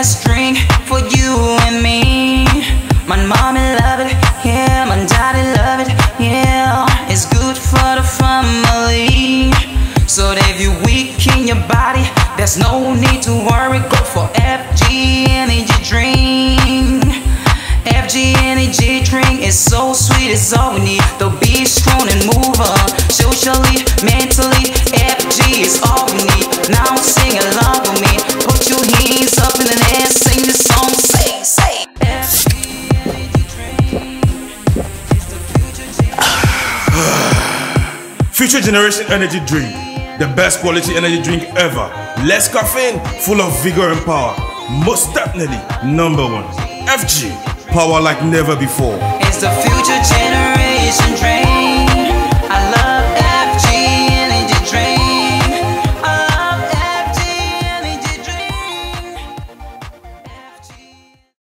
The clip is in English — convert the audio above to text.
best drink for you and me. My mommy love it, yeah, my daddy love it, yeah. It's good for the family. So that if you're weak in your body, there's no need to worry. Go for FG Energy Drink. FG Energy Drink is so sweet, it's all we need. To be strong and move on, socially, mentally. FG is all we need. Now sing along with me. Put your hands up in the air, sing the song, say, say. Future Generation Energy Drink, the best quality energy drink ever. Less caffeine, full of vigor and power. Most definitely #1. FG, power like never before. It's the Future Generation Drink. I love